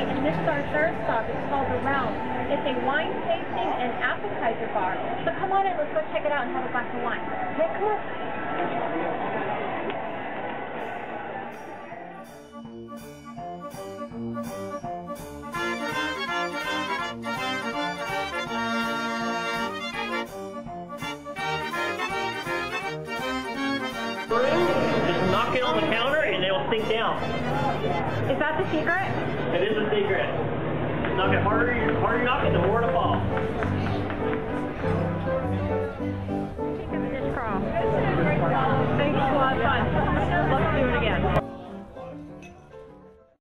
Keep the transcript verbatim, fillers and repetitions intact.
and this is our third stop. It's called The Realm. It's a wine tasting and appetizer bar. So come on in, let's go check it out and have a glass of wine. Okay, come on. Just knock it on the counter and it'll sink down. Is that the secret? It is a secret. Knock it harder, the harder you knock it, the more it'll fall.